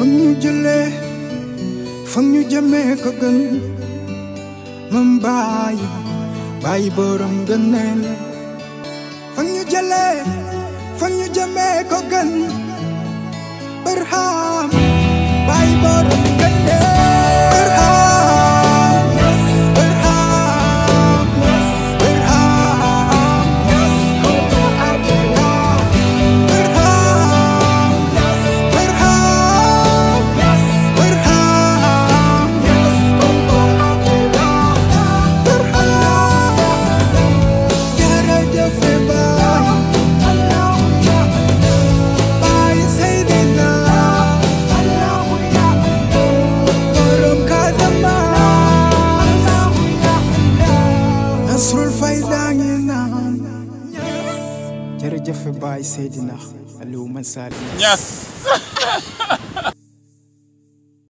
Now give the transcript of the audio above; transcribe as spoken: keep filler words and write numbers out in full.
Fang ñu jëlee fang ñu jëmee ko gën mam bàyyi bàyyi borom gëneel fang ñu jëlee fang ñu jëmee ko gën Barham bàyyi borom gëneel jërëjëf Baye Seydina Aliou Mansali. Yes.